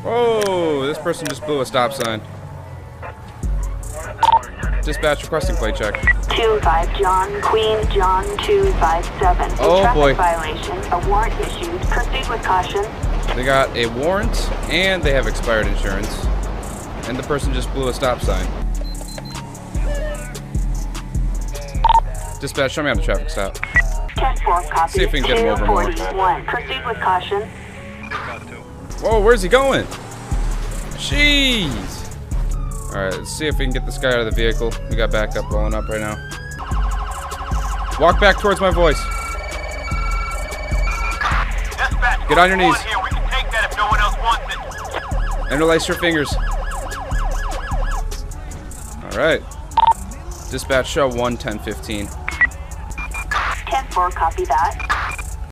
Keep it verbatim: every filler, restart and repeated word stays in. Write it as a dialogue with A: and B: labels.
A: Whoa, this person just blew a stop sign. Dispatch requesting plate check.
B: two five John, Queen John two five seven.
A: Oh,
B: traffic
A: boy.
B: Violation. A warrant issued. Proceed with caution.
A: They got a warrant and they have expired insurance. And the person just blew a stop sign. Dispatch, show me how to traffic stop.
B: ten four copy.
A: See if we can get him over more.
B: Proceed with caution.
A: Whoa, where's he going? Jeez. Alright, let's see if we can get this guy out of the vehicle. We got backup rolling up right now. Walk back towards my voice.
C: Dispatch,
A: Get on your knees.
C: here. We can take that if no one else wants it.
A: Interlace your fingers. Alright. Dispatch, show one ten fifteen.
B: ten four copy that.